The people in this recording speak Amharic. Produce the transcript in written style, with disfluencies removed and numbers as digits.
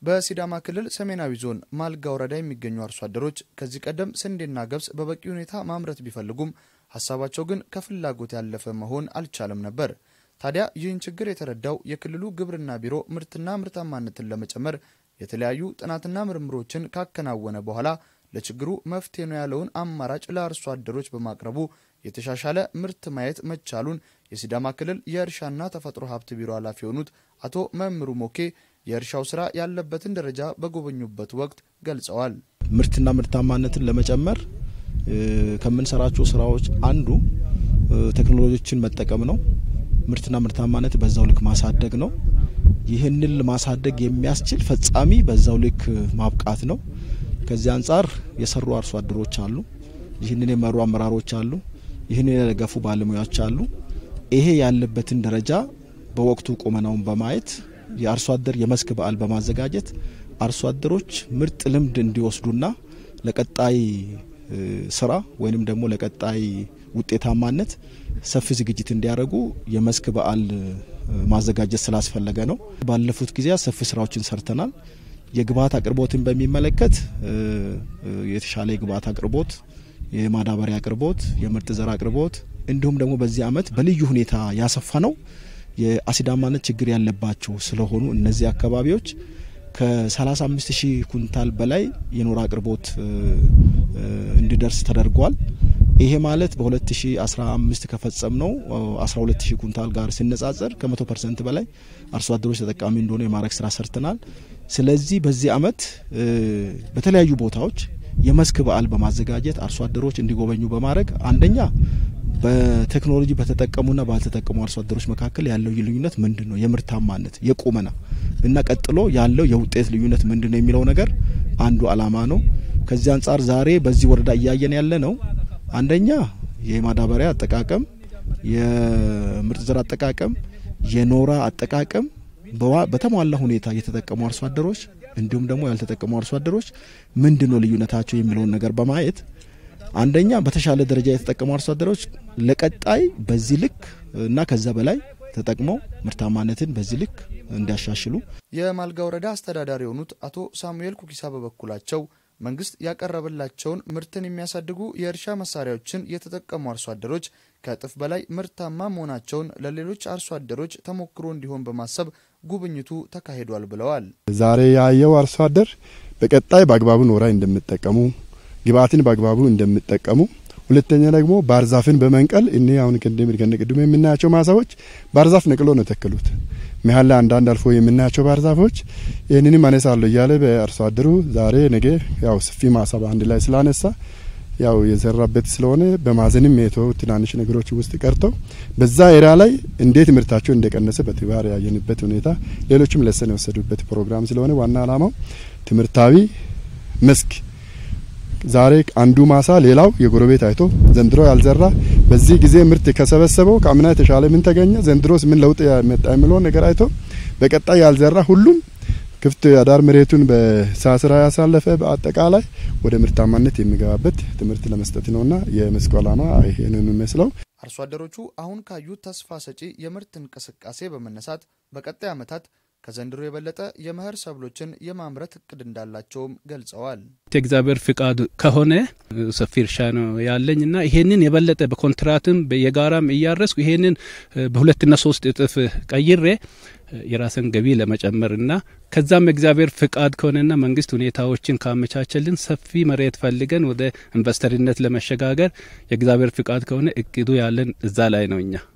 በሲዳማ ክልል ሰሜናዊ ዞን ማልጋ ወረዳ የሚገኙ አርሶ አደሮች ከዚህ ቀደም ስንዴና ገብስ በበቂ ሁኔታ ማምረት ቢፈልጉም ሐሳባቸው ግን ከፍላጎት ያለፈ መሆን አልቻለም ነበር። ታዲያ ይህን ችግር የተረዳው የክልሉ ግብርና ቢሮ ምርትና ምርታማነትን ለመጨመር የተለያዩ ጥናትና ምርምሮችን ካከናወነ በኋላ ለችግሩ መፍትሄ ነው ያለውን አማራጭ ለአርሶ አደሮች በማቅረቡ የተሻሻለ ምርት ማየት መቻሉን የሲዳማ ክልል የእርሻና ተፈጥሮ ሀብት ቢሮ ኃላፊ የሆኑት አቶ መምሩ ሞኬ የእርሻው ስራ ያለበትን ደረጃ በጎበኙበት ወቅት ገልጸዋል። ምርትና ምርታማነትን ለመጨመር ከምንሰራቸው ስራዎች አንዱ ቴክኖሎጂዎችን መጠቀም ነው። ምርትና ምርታማነት በዛው ልክ ማሳደግ ነው። ይህንን ማሳደግ የሚያስችል ፈጻሚ በዛው ልክ ማብቃት ነው። ከዚህ አንፃር የሰሩ አርሶ አደሮች አሉ፣ ይህንን የመሩ አመራሮች አሉ፣ ይህንን የደገፉ ባለሙያዎች አሉ። ይሄ ያለበትን ደረጃ በወቅቱ ቆመናውን በማየት የአርሶ አደር የመስክ በዓል በማዘጋጀት አርሶ አደሮች ምርጥ ልምድ እንዲወስዱና ለቀጣይ ስራ ወይንም ደግሞ ለቀጣይ ውጤታማነት ሰፊ ዝግጅት እንዲያደርጉ የመስክ በዓል ማዘጋጀት ስላስፈለገ ነው። ባለፉት ጊዜያት ሰፊ ስራዎችን ሰርተናል። የግብአት አቅርቦትን በሚመለከት የተሻለ የግብአት አቅርቦት፣ የማዳበሪያ አቅርቦት፣ የምርጥ ዘር አቅርቦት እንዲሁም ደግሞ በዚህ አመት በልዩ ሁኔታ ያሰፋነው የአሲዳማነት ችግር ያለባቸው ስለሆኑ እነዚህ አካባቢዎች ከ35000 ኩንታል በላይ የኖራ አቅርቦት እንዲደርስ ተደርጓል። ይሄ ማለት በ2015 ከፈጸምነው 12000 ኩንታል ጋር ሲነጻጸር ከ100% በላይ አርሶ አደሮች ተጠቃሚ እንደሆነ የማረክ ስራ ሰርተናል። ስለዚህ በዚህ አመት በተለያዩ ቦታዎች የመስክ በዓል በማዘጋጀት አርሶ አደሮች እንዲጎበኙ በማድረግ አንደኛ በቴክኖሎጂ በተጠቀሙና ባልተጠቀሙ አርሶ አደሮች መካከል ያለው ልዩነት ምንድነው፣ የምርታማነት የቁመና እና ቀጥሎ ያለው የውጤት ልዩነት ምንድነው የሚለው ነገር አንዱ አላማ ነው። ከዚህ አንፃር ዛሬ በዚህ ወረዳ እያየን ያለ ነው አንደኛ የማዳበሪያ አጠቃቀም፣ የምርጥ ዘር አጠቃቀም፣ የኖራ አጠቃቀም በተሟላ ሁኔታ የተጠቀሙ አርሶ አደሮች እንዲሁም ደግሞ ያልተጠቀሙ አርሶ አደሮች ምንድነው ልዩነታቸው የሚለው ነገር በማየት አንደኛ በተሻለ ደረጃ የተጠቀሙ አርሶ አደሮች ለቀጣይ በዚህ ልክ እና ከዛ በላይ ተጠቅመው ምርታማነትን በዚህ ልክ እንዲያሻሽሉ የማልጋ ወረዳ አስተዳዳሪ የሆኑት አቶ ሳሙኤል ኩኪሳ በበኩላቸው መንግስት ያቀረበላቸውን ምርትን የሚያሳድጉ የእርሻ መሳሪያዎችን የተጠቀሙ አርሶ አደሮች ከጥፍ በላይ ምርታማ መሆናቸውን ለሌሎች አርሶ አደሮች ተሞክሮ እንዲሆን በማሰብ ጉብኝቱ ተካሂዷል ብለዋል። ዛሬ ያየው አርሶ አደር በቀጣይ በአግባቡ ኖራ እንደምትጠቀሙ፣ ግብአትን በአግባቡ እንደምትጠቀሙ፣ ሁለተኛ ደግሞ ባርዛፍን በመንቀል እኔ አሁን ከነቅድም የምናያቸው ማሳዎች ባርዛፍ ነቅሎ ነው ተከሉት። መሐላ አንዳንድ አልፎ የምናያቸው ባርዛፎች ይሄንንም አነሳለሁ እያለ በአርሶ አደሩ ዛሬ ነገ ያው ሰፊ ማሳ አንድ ላይ ስላነሳ ያው የዘራበት ስለሆነ በማዘንም የተው ትናንሽ ነገሮች ውስጥ ቀርተው በዛ ኤራ ላይ እንዴት ምርታቸው እንደቀነሰ በትባር ያየንበት ሁኔታ ሌሎችም ለሰነ ወሰዱበት ፕሮግራም ስለሆነ ዋና አላማው ትምርታዊ መስክ ዛሬ አንዱ ማሳ ሌላው የጎረቤት አይቶ ዘንድሮ ያልዘራ በዚህ ጊዜ ምርት ከሰበሰበው ከአምና የተሻለ ምን ተገኘ ዘንድሮስ ምን ለውጥ ያመጣ የሚለው ነገር አይቶ በቀጣይ ያልዘራ ሁሉም ክፍት ያዳር መሬቱን በሳስራ ያሳለፈ በአጠቃላይ ወደ ምርታማነት የሚገባበት ትምርት ለመስጠት ነውና የመስክ ዓላማ ይሄንን መስለው አርሶ አደሮቹ አሁን ካዩት ተስፋ ሰጪ የምርት እንቅስቃሴ በመነሳት በቀጣይ አመታት ከዘንድሮ የበለጠ የመኸር ሰብሎችን የማምረት እቅድ እንዳላቸውም ገልጸዋል። የእግዚአብሔር ፍቃድ ከሆነ ሰፊ እርሻ ነው ያለኝና ይሄንን የበለጠ በኮንትራትም በየጋራም እያረስኩ ይሄንን በ2 እና 3 እጥፍ ቀይሬ የራስን ገቢ ለመጨመርና ከዛም እግዚአብሔር ፍቃድ ከሆነና መንግስት ሁኔታዎችን ካመቻቸልን ሰፊ መሬት ፈልገን ወደ ኢንቨስተርነት ለመሸጋገር የእግዚአብሔር ፍቃድ ከሆነ እቅዱ ያለን እዛ ላይ ነውኛ።